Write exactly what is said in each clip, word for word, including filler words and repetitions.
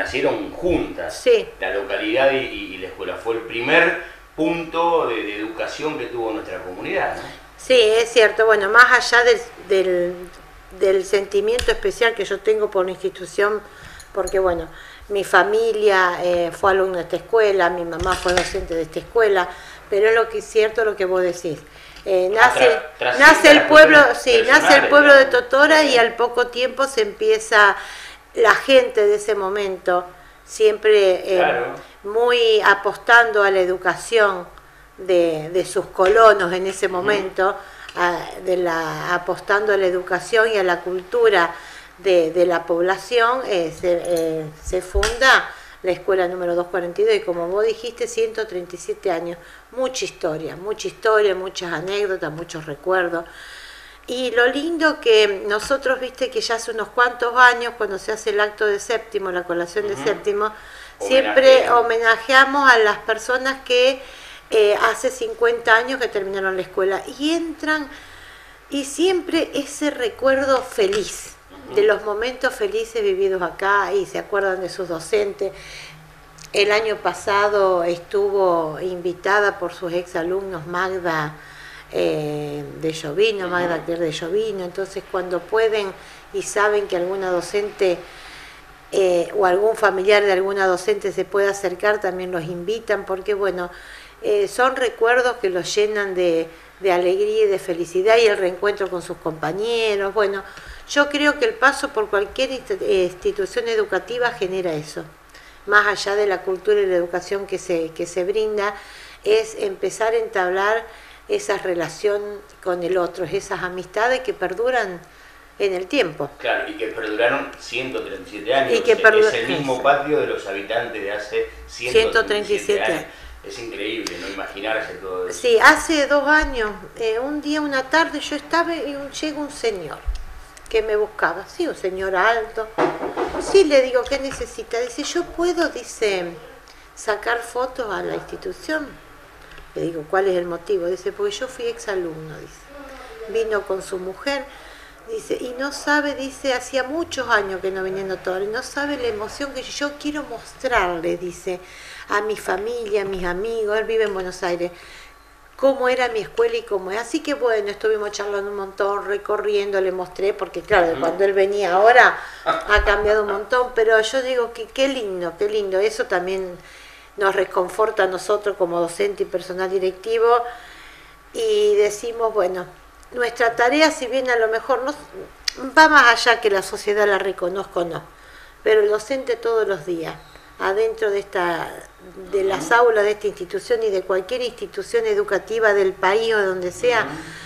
nacieron juntas, sí. La localidad y, y la escuela. Fue el primer punto de, de educación que tuvo nuestra comunidad, ¿no? Sí, es cierto. Bueno, más allá del, del, del sentimiento especial que yo tengo por la institución, porque bueno, mi familia eh, fue alumna de esta escuela, mi mamá fue docente de esta escuela, pero es lo que es cierto lo que vos decís. Eh, nace, tra, nace el pueblo, sí, nace el pueblo de Totora y al poco tiempo se empieza la gente de ese momento, siempre eh, claro. muy apostando a la educación de, de sus colonos en ese momento, uh-huh. a, de la, apostando a la educación y a la cultura de, de la población, eh, se, eh, se funda la escuela número doscientos cuarenta y dos y como vos dijiste, ciento treinta y siete años, mucha historia, mucha historia, muchas anécdotas, muchos recuerdos. Y lo lindo que nosotros, viste que ya hace unos cuantos años, cuando se hace el acto de séptimo, la colación uh-huh. de séptimo, siempre homenajeamos a las personas que eh, hace cincuenta años que terminaron la escuela y entran, y siempre ese recuerdo feliz, de los momentos felices vividos acá y se acuerdan de sus docentes. El año pasado estuvo invitada por sus exalumnos Magda eh, de Llovino, Magda Claire de Llovino, entonces cuando pueden y saben que alguna docente eh, o algún familiar de alguna docente se puede acercar, también los invitan porque bueno, eh, son recuerdos que los llenan de, de alegría y de felicidad y el reencuentro con sus compañeros, bueno. Yo creo que el paso por cualquier institución educativa genera eso. Más allá de la cultura y la educación que se, que se brinda, es empezar a entablar esa relación con el otro, esas amistades que perduran en el tiempo. Claro, y que perduraron ciento treinta y siete años. Y que perdur... Es el mismo patio de los habitantes de hace ciento treinta y siete años. Es increíble, no imaginarse todo eso. Sí, hace dos años, eh, un día, una tarde, yo estaba y un, llega un señor que me buscaba, sí, un señor alto. Sí, le digo, ¿qué necesita? Dice, yo puedo, dice, sacar fotos a la institución. Le digo, ¿cuál es el motivo? Dice, porque yo fui exalumno, dice. Vino con su mujer, dice, y no sabe, dice, hacía muchos años que no viniendo todo, y no sabe la emoción que yo, yo quiero mostrarle, dice, a mi familia, a mis amigos, él vive en Buenos Aires, cómo era mi escuela y cómo es. Así que bueno, estuvimos charlando un montón, recorriendo, le mostré, porque claro, cuando él venía ahora ha cambiado un montón, pero yo digo que qué lindo, qué lindo, eso también nos reconforta a nosotros como docente y personal directivo, y decimos, bueno, nuestra tarea, si bien a lo mejor no va más allá que la sociedad la reconozca o no, pero el docente todos los días, adentro de esta de las aulas de esta institución y de cualquier institución educativa del país o de donde sea,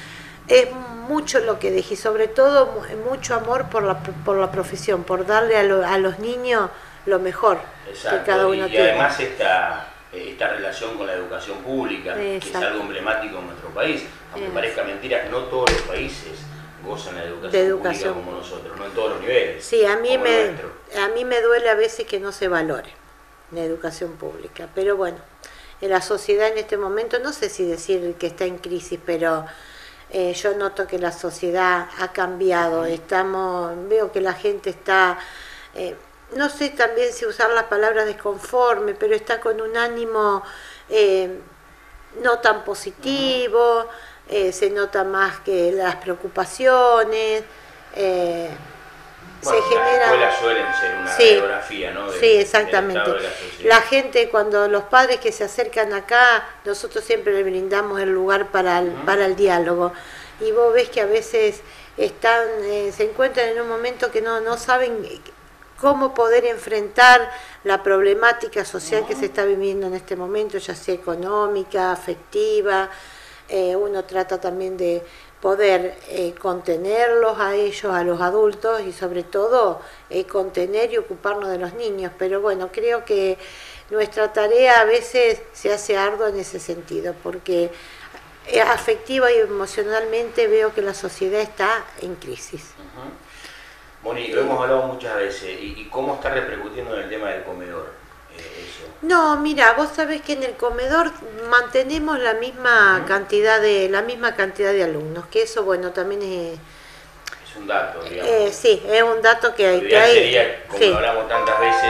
es mucho lo que deje y sobre todo mucho amor por la, por la profesión, por darle a, lo, a los niños lo mejor. Exacto. Que cada uno y, y tiene. Además esta, esta relación con la educación pública, exacto, que es algo emblemático en nuestro país, aunque exacto, parezca mentira, no todos los países gozan la educación, de educación pública como nosotros, no en todos los niveles. Sí, a mí, me, a mí me duele a veces que no se valore la educación pública, pero bueno, en la sociedad en este momento, no sé si decir que está en crisis, pero eh, yo noto que la sociedad ha cambiado, estamos, veo que la gente está, eh, no sé también si usar la palabra desconforme, pero está con un ánimo eh, no tan positivo, eh, se nota más que las preocupaciones, eh, bueno, se genera... Las escuelas suelen ser una sí, radiografía, ¿no? De, sí, exactamente. De la, la gente, cuando los padres que se acercan acá, nosotros siempre les brindamos el lugar para el, uh-huh, para el diálogo. Y vos ves que a veces están, eh, se encuentran en un momento que no, no saben cómo poder enfrentar la problemática social uh-huh, que se está viviendo en este momento, ya sea económica, afectiva. Eh, uno trata también de poder eh, contenerlos a ellos, a los adultos y sobre todo eh, contener y ocuparnos de los niños, pero bueno, creo que nuestra tarea a veces se hace ardua en ese sentido, porque eh, afectiva y emocionalmente veo que la sociedad está en crisis. Uh-huh. Moni, lo hemos hablado muchas veces, ¿y, y cómo está repercutiendo en el tema del comedor? Eso. No, mira, vos sabés que en el comedor mantenemos la misma uh-huh, cantidad de la misma cantidad de alumnos, que eso bueno también es es un dato, digamos. Eh, sí, es un dato que hay. Lo que hay sería, como sí, hablamos tantas veces,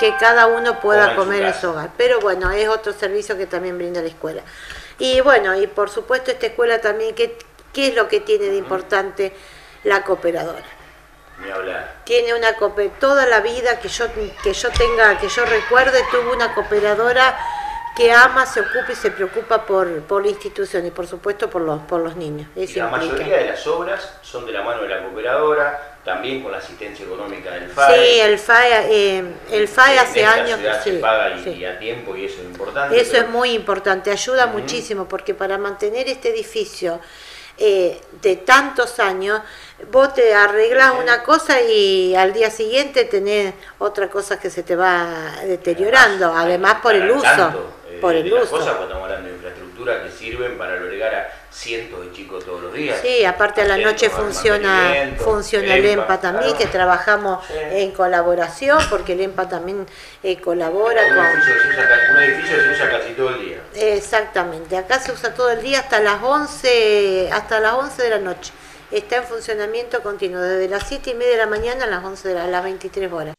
que cada uno pueda comer en su hogar. Pero bueno, es otro servicio que también brinda la escuela. Y bueno, y por supuesto esta escuela también, ¿qué, qué es lo que tiene de importante la cooperadora? Ni hablar. Tiene una cooperadora, toda la vida que yo, que yo tenga, que yo recuerde, tuvo una cooperadora que ama, se ocupa y se preocupa por, por la institución y por supuesto por los, por los niños. Y la mayoría de las obras son de la mano de la cooperadora, también con la asistencia económica del F A E. Sí, el F A E, eh, el F A E hace años que sí, se paga y, sí. y a tiempo, y eso es importante. Eso pero... es muy importante, ayuda uh-huh. muchísimo, porque para mantener este edificio eh, de tantos años, vos te arreglás uh-huh. una cosa y al día siguiente tenés otra cosa que se te va deteriorando, además, además por el uso. Tanto, eh, por el de uso. Las cosas, cuando estamos hablando de infraestructura que sirven para albergar a cientos de chicos todos los días. Sí, aparte a la noche funciona funciona el EMPA también, claro. que trabajamos sí. en colaboración, porque el EMPA también eh, colabora un con... Edificio se usa, un edificio se usa casi todo el día. Exactamente, acá se usa todo el día hasta las once, hasta las once de la noche. Está en funcionamiento continuo, desde las siete y media de la mañana a las once de la, a las veintitrés horas.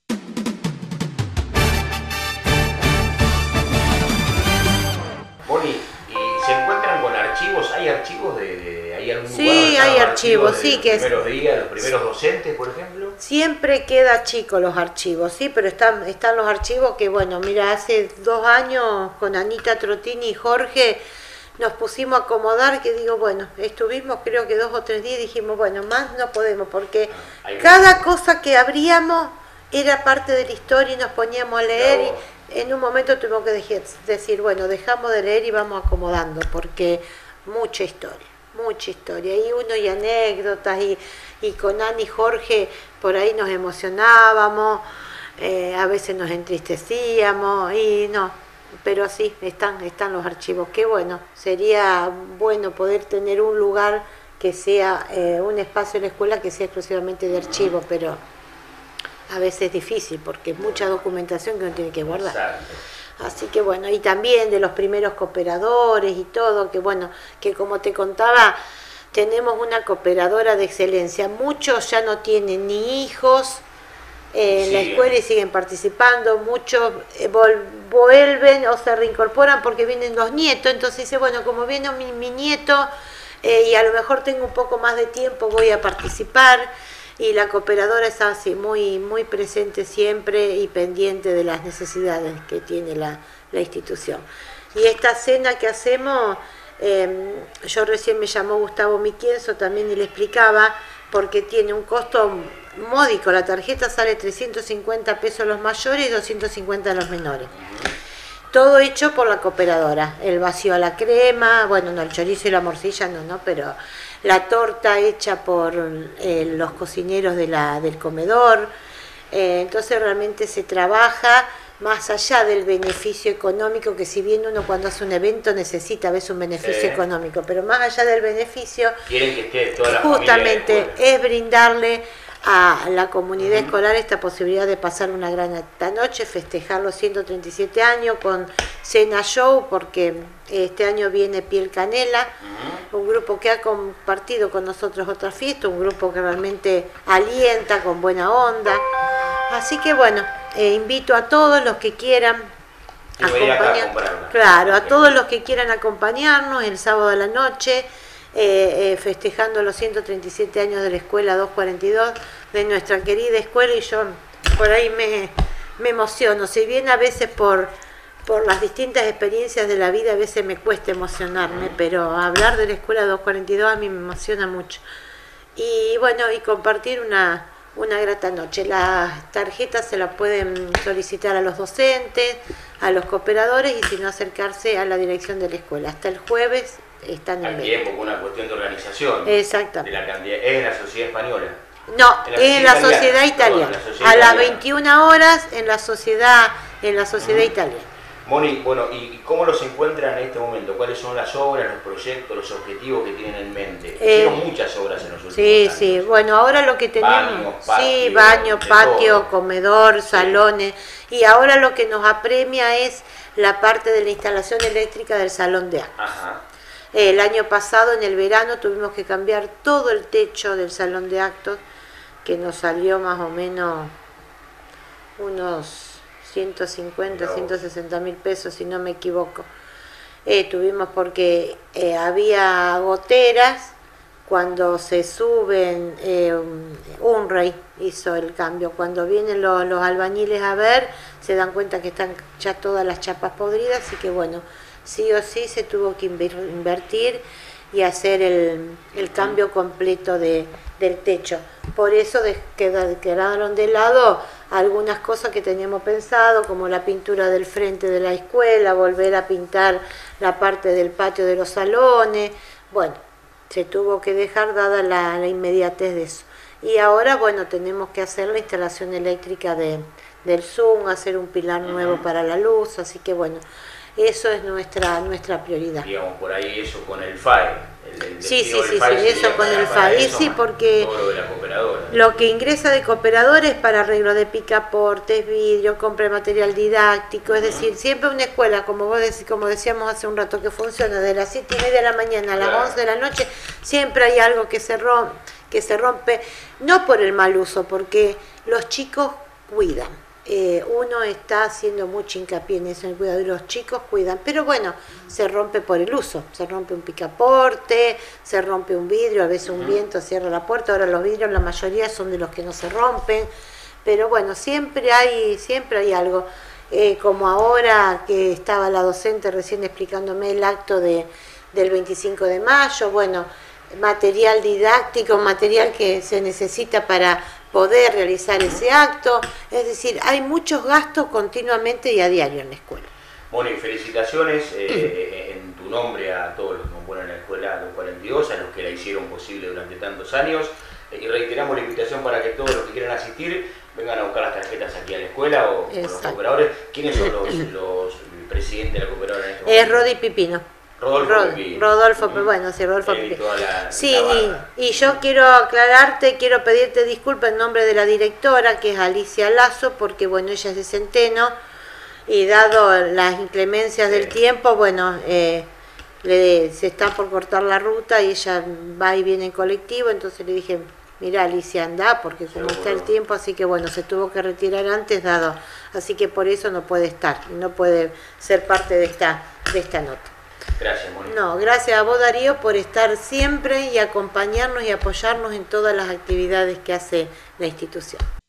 Boni, ¿y se encuentran con archivos? ¿Hay archivos de, de hay algún sí, lugar hay archivos, sí, los que primeros días, los primeros docentes, por ejemplo? Siempre queda chico los archivos, sí, pero están, están los archivos que, bueno, mira, hace dos años con Anita Trotini y Jorge nos pusimos a acomodar, que digo, bueno, estuvimos creo que dos o tres días y dijimos, bueno, más no podemos, porque ah, cada cosa que abríamos era parte de la historia y nos poníamos a leer no. y en un momento tuvimos que decir, bueno, dejamos de leer y vamos acomodando, porque mucha historia, mucha historia, y uno y anécdotas, y, y con Ani y Jorge por ahí nos emocionábamos, eh, a veces nos entristecíamos, y no, pero sí, están, están los archivos. Qué bueno, sería bueno poder tener un lugar que sea, eh, un espacio en la escuela que sea exclusivamente de archivo, pero... a veces es difícil porque es mucha documentación que uno tiene que guardar. Exacto. Así que bueno, y también de los primeros cooperadores y todo, que bueno, que como te contaba, tenemos una cooperadora de excelencia. Muchos ya no tienen ni hijos eh, en la escuela y siguen participando, muchos eh, vuelven o se reincorporan porque vienen los nietos, entonces dice, bueno, como viene mi, mi nieto eh, y a lo mejor tengo un poco más de tiempo, voy a participar. Y la cooperadora está así, muy, muy presente siempre y pendiente de las necesidades que tiene la, la institución. Y esta cena que hacemos, eh, yo recién me llamó Gustavo Miquienzo también y le explicaba, porque tiene un costo módico, la tarjeta sale trescientos cincuenta pesos los mayores y doscientos cincuenta los menores. Todo hecho por la cooperadora, el vacío a la crema, bueno, no, el chorizo y la morcilla no, no, pero la torta hecha por eh, los cocineros de la, del comedor, eh, entonces realmente se trabaja más allá del beneficio económico, que si bien uno cuando hace un evento necesita a veces un beneficio sí. económico, pero más allá del beneficio, quieren que esté toda la justamente es brindarle a la comunidad uh-huh. escolar esta posibilidad de pasar una gran noche, festejar los ciento treinta y siete años con cena show, porque este año viene Piel Canela, uh-huh. un grupo que ha compartido con nosotros otra fiesta, un grupo que realmente alienta con buena onda. Así que bueno, eh, invito a todos los que quieran acompañar, claro, a todos los que quieran acompañarnos el sábado a la noche. Eh, eh, festejando los ciento treinta y siete años de la escuela doscientos cuarenta y dos, de nuestra querida escuela, y yo por ahí me, me emociono, si bien a veces por, por las distintas experiencias de la vida a veces me cuesta emocionarme, pero hablar de la escuela doscientos cuarenta y dos a mí me emociona mucho, y bueno, y compartir una, una grata noche. Las tarjetas se las pueden solicitar a los docentes, a los cooperadores, y si no acercarse a la dirección de la escuela. Hasta el jueves están en tiempo, con una cuestión de organización. Exacto. De la cantidad, ¿es en la sociedad española? No, es en la sociedad italiana. A las veintiuna horas en la sociedad, en la sociedad uh-huh. italiana. Moni, bueno, ¿y cómo los encuentran en este momento? ¿Cuáles son las obras, los proyectos, los objetivos que tienen en mente? Eh, Hicieron muchas obras en los últimos sí, años. Sí, sí. Bueno, ahora lo que tenemos... Baños, patio, sí, baño, patio, todo. comedor, sí. salones. Y ahora lo que nos apremia es la parte de la instalación eléctrica del salón de actos. Ajá. El año pasado, en el verano, tuvimos que cambiar todo el techo del salón de actos, que nos salió más o menos unos ciento cincuenta, ciento sesenta mil pesos, si no me equivoco. Eh, tuvimos porque eh, había goteras. Cuando se suben, eh, UNRWA hizo el cambio. Cuando vienen los, los albañiles a ver, se dan cuenta que están ya todas las chapas podridas, así que bueno, sí o sí se tuvo que invertir y hacer el, el cambio completo de, del techo. Por eso de, quedaron de lado algunas cosas que teníamos pensado, como la pintura del frente de la escuela, volver a pintar la parte del patio de los salones. Bueno, se tuvo que dejar dada la, la inmediatez de eso. Y ahora, bueno, tenemos que hacer la instalación eléctrica de, del Zoom, hacer un pilar nuevo para la luz, así que bueno, eso es nuestra nuestra prioridad. Digamos, por ahí eso con el F A E. El, el sí, sí, sí, sí, eso con el F A E, sí, porque todo lo de la cooperadora. Lo que ingresa de cooperadores es para arreglo de picaportes, vidrio, compra de material didáctico, es decir, siempre una escuela, como vos decís, como decíamos hace un rato, que funciona de las siete y media de la mañana a las claro. once de la noche, siempre hay algo que se rompe, que se rompe, no por el mal uso, porque los chicos cuidan. Eh, uno está haciendo mucho hincapié en eso, en el cuidado, y los chicos cuidan, pero bueno, se rompe por el uso, se rompe un picaporte, se rompe un vidrio, a veces un viento cierra la puerta, ahora los vidrios la mayoría son de los que no se rompen, pero bueno, siempre hay, siempre hay algo, eh, como ahora que estaba la docente recién explicándome el acto de, del veinticinco de mayo, bueno, material didáctico, material que se necesita para poder realizar ese acto, es decir, hay muchos gastos continuamente y a diario en la escuela. Bueno, y felicitaciones eh, en tu nombre a todos los que componen la escuela Los cuarenta y dos, a los que la hicieron posible durante tantos años, eh, y reiteramos la invitación para que todos los que quieran asistir vengan a buscar las tarjetas aquí a la escuela o con los cooperadores. ¿Quiénes son los, los presidentes de la cooperadora en este momento? Es Rodi Pipino. Rodolfo, Rod, Pipino. Rodolfo, mm. bueno, sí, Rodolfo Pipino. La, sí, y, y yo quiero aclararte, quiero pedirte disculpas en nombre de la directora, que es Alicia Lazo, porque bueno, ella es de Centeno, y dado las inclemencias sí. del tiempo, bueno, eh, le, se está por cortar la ruta y ella va y viene en colectivo, entonces le dije, mira Alicia, anda, porque como está el tiempo, así que bueno, se tuvo que retirar antes dado, así que por eso no puede estar, no puede ser parte de esta, de esta nota. Gracias, Mónica. No, gracias a vos, Darío, por estar siempre y acompañarnos y apoyarnos en todas las actividades que hace la institución.